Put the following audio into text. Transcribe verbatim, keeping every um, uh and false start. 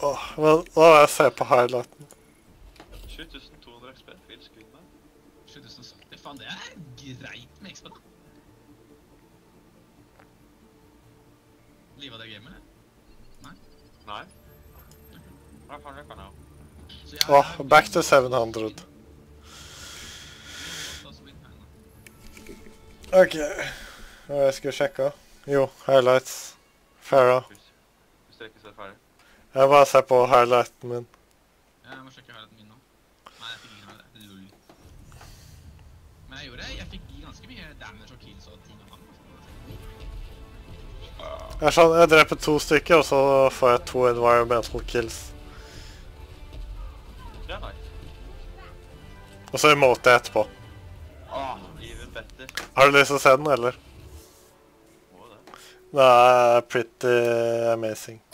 Åh, men nå vil jeg se på highlighten. sju tusen to hundre X P, vil skuddene. sju tusen sytti, faen, det er greit med X P da. Livet av det gamet, eller? Nei? Nei. Hva faen det kan jeg ha? Så jeg- Åh, jeg- back to seven hundred. Ok, hva jeg skal sjekke? Jo, highlights. Farah. Hvis, hvis dere ikke ser ferdig. Jeg bare ser på highlighten min. Jeg må sjekke highlighten min nå. Nei, jeg fikk ingen highlight. Lol. Men jeg gjorde det. Jeg fikk ganske mye damage og kills og ting av han. Jeg, skjønner, jeg dreper to stykker, og så får jeg to environmental kills. Det er nice. Og så emote jeg etterpå. Åh, even better. Har du lyst til å se den, eller? Må det. Det er pretty amazing.